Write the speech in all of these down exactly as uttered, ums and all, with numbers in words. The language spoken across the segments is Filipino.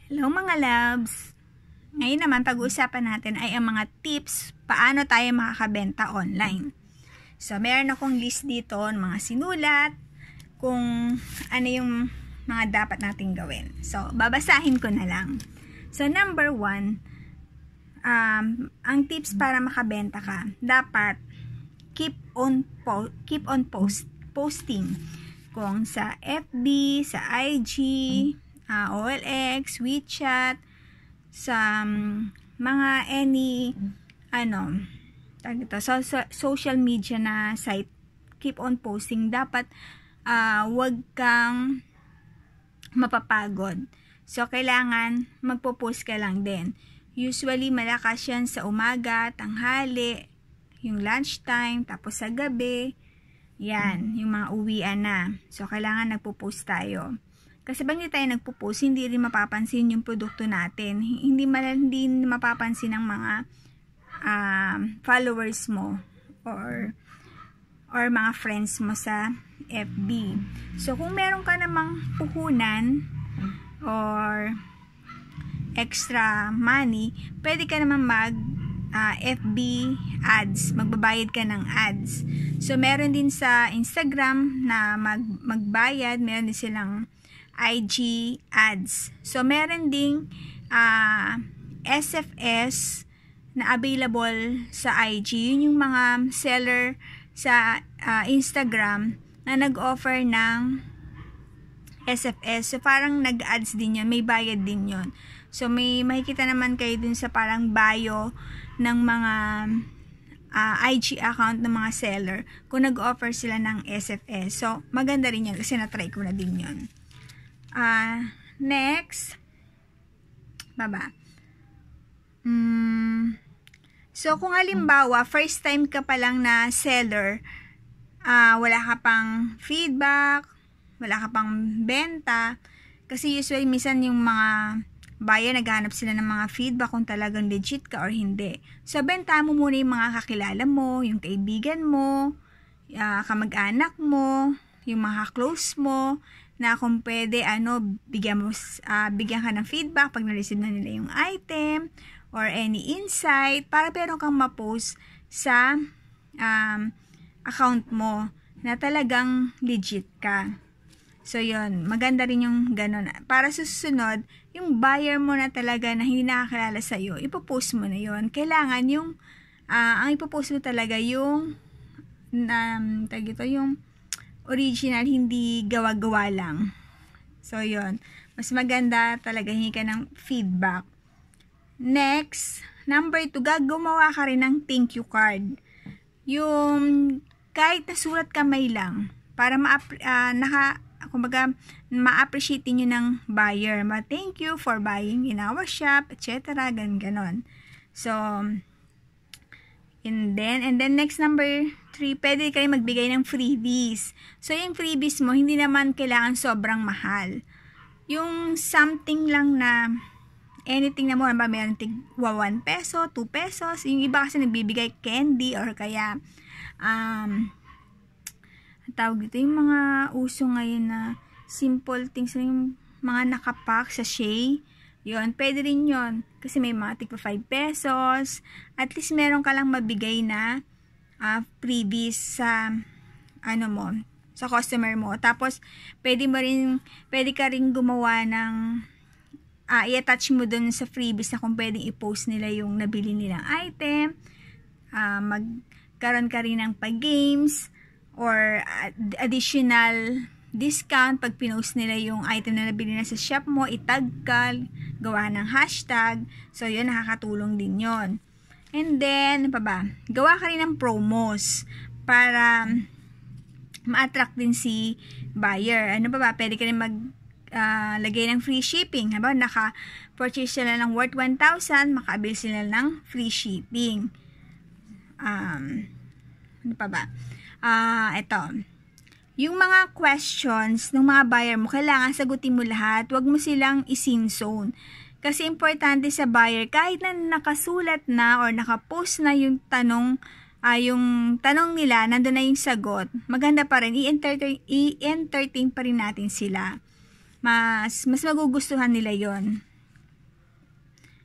Hello mga loves! Ngayon naman pag-uusapan natin ay ang mga tips paano tayo makakabenta online. So meron akong list dito ng mga sinulat kung ano yung mga dapat nating gawin. So babasahin ko na lang. So number one, um, ang tips para makabenta ka, dapat keep on po keep on post posting kung sa F B, sa I G, Uh, O L X, WeChat, sa um, mga any ano tag ito, so, so, social media na site, keep on posting. Dapat uh, wag kang mapapagod. So kailangan magpo-post ka lang din. Usually malakas yan sa umaga, tanghali, yung lunchtime, tapos sa gabi. Yan, yung mga uwian na. So kailangan nagpo-post tayo. Kasi pag hindi tayo nagpo-post, hindi rin mapapansin yung produkto natin. Hindi, hindi mapapansin ng mga uh, followers mo or or mga friends mo sa F B. So, kung meron ka namang puhunan or extra money, pwede ka naman mag uh, F B ads. Magbabayad ka ng ads. So, meron din sa Instagram na mag, magbayad. Meron din silang I G ads. So, meron ding uh, S F S na available sa I G. Yun yung mga seller sa uh, Instagram na nag-offer ng S F S. So, parang nag-ads din yun. May bayad din yun. So, may makikita naman kayo dun sa parang bio ng mga uh, I G account ng mga seller kung nag-offer sila ng S F S. So, maganda rin yun kasi na-try ko na din yun. Uh, next, baba. Mm, so, kung halimbawa, first time ka pa lang na seller, uh, wala ka pang feedback, wala ka pang benta, kasi usually, minsan yung mga buyer, naghahanap sila ng mga feedback kung talagang legit ka or hindi. So, benta mo muna yung mga kakilala mo, yung kaibigan mo, uh, kamag-anak mo, yung mga close mo, na kung pwede, ano, bigyan mo, uh, bigyan ka ng feedback pag na-receive na nila yung item or any insight para meron kang ma-post sa um, account mo na talagang legit ka. So, yun. Maganda rin yung ganun. Para susunod, yung buyer mo na talaga na hindi nakakilala sa'yo, ipopost mo na yun. Kailangan yung, uh, ang ipopost mo talaga yung, um, tag ito, yung original, hindi gawa-gawa lang. So, yun. Mas maganda talaga hingi ka ng feedback. Next, number two, gagawa ka rin ng thank you card. Yung, kahit nasulat kamay lang, para ma uh, naka, kumbaga, ma-appreciate nyo ng buyer. Ma-thank you for buying in our shop, et cetera. Gan ganon. So, and then, and then next number three, pwede kayo magbigay ng freebies. So, yung freebies mo, hindi naman kailangan sobrang mahal. Yung something lang na anything na mo, ba meron tig one peso, two pesos. Yung iba kasi nagbibigay candy or kaya um, tawag dito, yung mga uso ngayon na simple things, yung mga nakapack sa sachet. Yun, pwede rin yun. Kasi may mga tigpa five pesos. At least meron ka lang mabigay na uh, freebies sa ano mo, sa customer mo. Tapos, pwede mo rin, pwede ka rin gumawa ng uh, i-attach mo dun sa freebies na kung pwedeng i-post nila yung nabili nilang item. Uh, magkaroon ka rin ng pag-games or uh, additional discount pag pinost nila yung item na nabili na sa shop mo, itag ka, gawa ng hashtag. So, yun, nakakatulong din yun. And then, ano pa ba? Gawa ka rin ng promos para ma-attract din si buyer. Ano pa ba? Pwede ka rin mag uh, lagay ng free shipping. Haba, naka-purchase sila ng worth one thousand, maka-avail sila ng free shipping. Um, ano pa ba? Ah, uh, ito. Yung mga questions ng mga buyer mo, kailangan sagutin mo lahat. Huwag mo silang isin zone. Kasi importante sa buyer, kahit na nakasulat na or nakapost na yung tanong, uh, yung tanong nila, nandun na yung sagot, maganda pa rin, i-entertain, i-entertain pa rin natin sila. Mas, mas magugustuhan nila yon.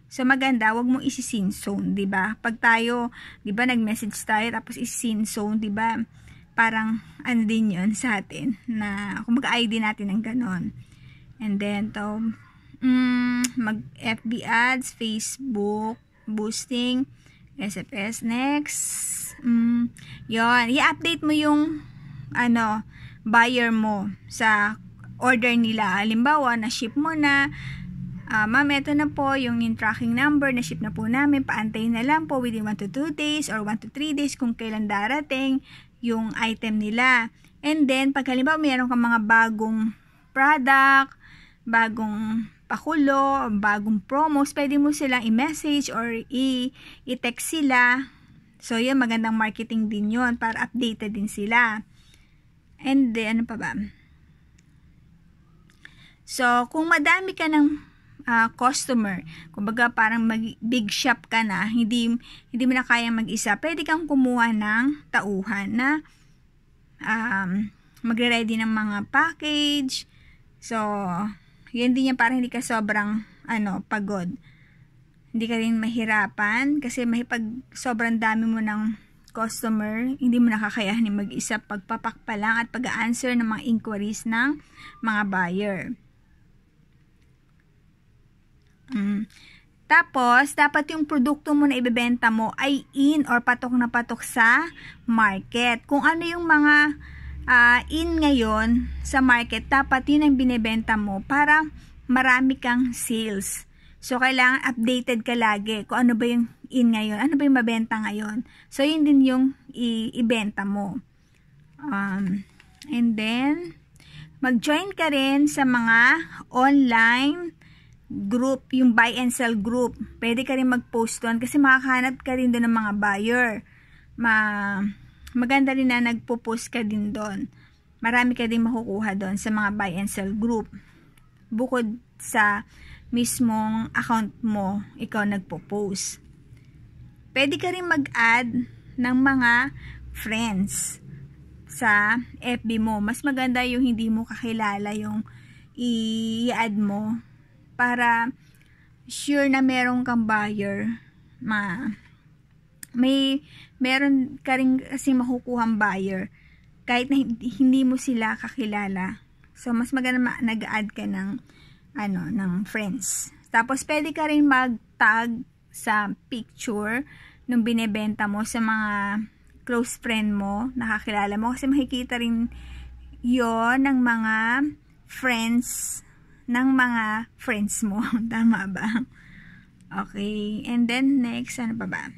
So, maganda, wag mo isi-scene zone, di ba? Pag tayo, di ba, nag-message tayo, tapos isi-scene zone, di ba? Parang, ano din yun sa atin, na, kung mag-I D natin ng ganon. And then, to, mm, mag-F B ads, Facebook, boosting, S F S, next, mm, yun, i-update mo yung, ano, buyer mo sa order nila. Halimbawa, na-ship mo na, Uh, ma'am, ito na po yung, yung tracking number, na-ship na po namin, paantayin na lang po within one to two days or one to three days kung kailan darating yung item nila. And then, pag halimbawa mayroon kang mga bagong product, bagong pakulo, bagong promos, pwede mo silang i-message or i-text sila. So, yun, magandang marketing din yun para updated din sila. And then, ano pa ba? So, kung madami ka ng Uh, customer, kumbaga parang mag, big shop ka na, hindi, hindi mo na kaya mag-isa, pwede kang kumuha ng tauhan na um, magre-ready ng mga package. So, yun din yan, parang hindi ka sobrang ano, pagod. Hindi ka rin mahirapan kasi may pag sobrang dami mo ng customer, hindi mo nakakayanin mag-isa pagpapak pa lang at pag-answer ng mga inquiries ng mga buyer. Mm. Tapos, dapat yung produkto mo na ibebenta mo ay in or patok na patok sa market. Kung ano yung mga uh, in ngayon sa market, dapat yun ang binebenta mo para marami kang sales. So, kailangan updated ka lagi kung ano ba yung in ngayon, ano ba yung mabenta ngayon. So, yun din yung i-ibenta mo. Um, and then, mag-join ka rin sa mga online group, yung buy and sell group. Pwede ka rin mag-post doon kasi makakahanap ka rin doon ng mga buyer. Ma maganda rin na nagpo-post ka din doon. Marami ka din makukuha doon sa mga buy and sell group. Bukod sa mismong account mo, ikaw nagpo-post. Pwede ka rin mag-add ng mga friends sa F B mo. Mas maganda yung hindi mo kakilala yung i-add mo para sure na meron kang buyer, ma may meron ka rin kasi makukuhang buyer kahit na hindi, hindi mo sila kakilala. So mas maganda nag-add ka ng ano ng friends. Tapos pwede ka rin mag-tag sa picture nung binebenta mo sa mga close friend mo, nakakilala mo, kasi makikita rin yon ng mga friends ng mga friends mo. Tama ba? Okay. And then, next, ano pa ba?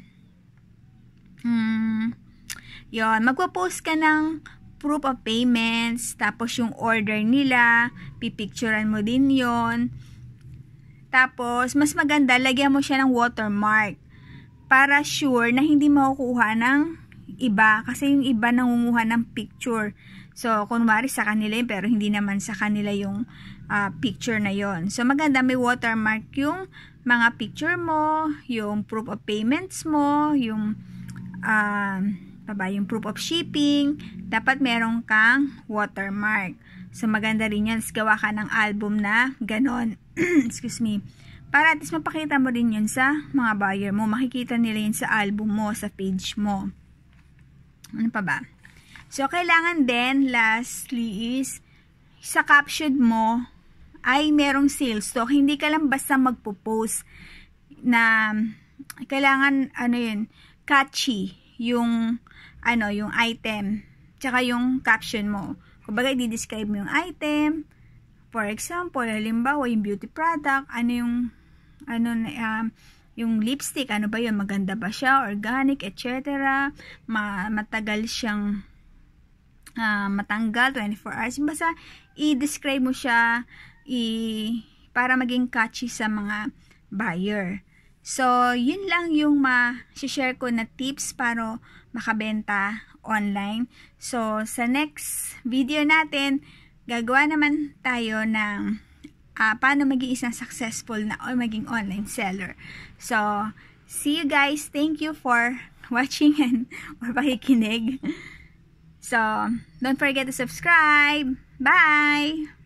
Hmm, yun. Magpo-post ka ng proof of payments, tapos yung order nila, pipicturean mo din yon. Tapos, mas maganda, lagyan mo siya ng watermark para sure na hindi makukuha ng iba. Kasi yung iba nangunguha ng picture. So, kunwari sa kanila yun, pero hindi naman sa kanila yung Uh, picture na yon. So, maganda may watermark yung mga picture mo, yung proof of payments mo, yung uh, pa yung proof of shipping. Dapat meron kang watermark. So, maganda rin yan. Gawa ka ng album na ganon. Excuse me. Para at least mapakita mo rin yun sa mga buyer mo. Makikita nila yun sa album mo, sa page mo. Ano pa ba? So, kailangan din, lastly is, sa caption mo, ay merong sales stock. Hindi ka lang basta magpo-post na kailangan ano yun, catchy yung ano, yung item tsaka yung caption mo. Kumbaga i-describe mo yung item. For example, halimbawa yung beauty product, ano yung ano um, yung lipstick, ano ba yun, maganda ba siya, organic, et cetera. Ma matagal siyang uh, matanggal twenty-four hours. Basta i-describe mo siya I, para maging catchy sa mga buyer. So, yun lang yung ma-share ko na tips para makabenta online. So, sa next video natin, gagawa naman tayo ng uh, paano maging isang successful na or maging online seller. So, see you guys. Thank you for watching and or pakikinig. So, don't forget to subscribe. Bye!